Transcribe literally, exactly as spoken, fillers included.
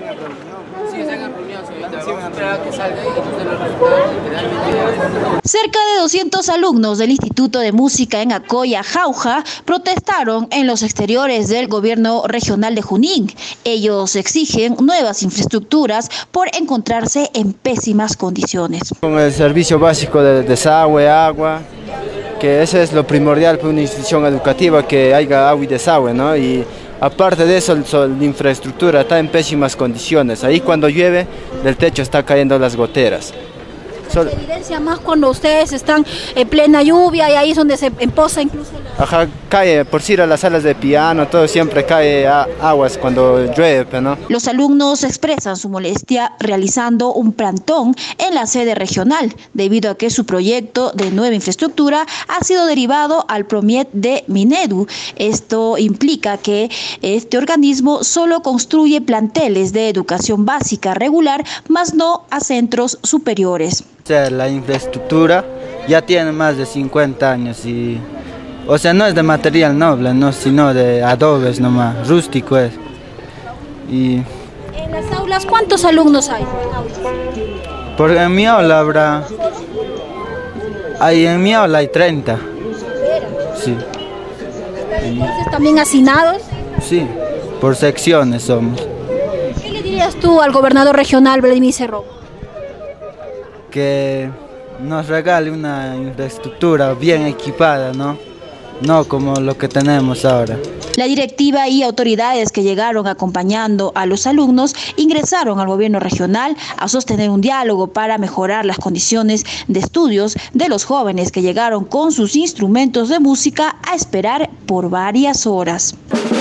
Cerca de doscientos alumnos del Instituto de Música en Acoya, Jauja, protestaron en los exteriores del gobierno regional de Junín. Ellos exigen nuevas infraestructuras por encontrarse en pésimas condiciones. Con el servicio básico de desagüe, agua, que eso es lo primordial para una institución educativa, que haya agua y desagüe, ¿no? Y aparte de eso, la infraestructura está en pésimas condiciones. Ahí cuando llueve, del techo está cayendo las goteras. Se evidencia más cuando ustedes están en plena lluvia y ahí es donde se empoza incluso la... Ajá, cae, por si ir a las salas de piano, todo siempre cae a, aguas cuando llueve, ¿no? Los alumnos expresan su molestia realizando un plantón en la sede regional, debido a que su proyecto de nueva infraestructura ha sido derivado al PROMIET de Minedu. Esto implica que este organismo solo construye planteles de educación básica regular, más no a centros superiores. O sea, la infraestructura ya tiene más de cincuenta años y, o sea, no es de material noble, no, sino de adobes nomás, rústico es. Y ¿en las aulas cuántos alumnos hay? Porque en mi aula habrá, hay, en mi aula hay treinta. Sí. ¿Entonces también hacinados? Sí, por secciones somos. ¿Qué le dirías tú al gobernador regional Vladimir Cerrón? Que nos regale una infraestructura bien equipada, ¿no? No como lo que tenemos ahora. La directiva y autoridades que llegaron acompañando a los alumnos ingresaron al gobierno regional a sostener un diálogo para mejorar las condiciones de estudios de los jóvenes que llegaron con sus instrumentos de música a esperar por varias horas.